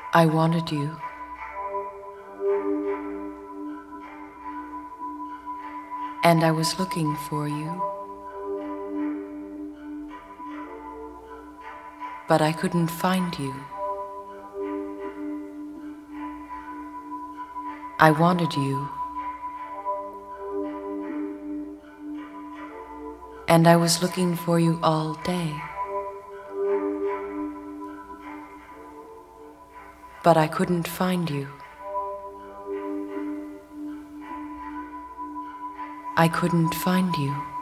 I wanted you. And I was looking for you. But I couldn't find you. I wanted you. And I was looking for you all day. But I couldn't find you. I couldn't find you.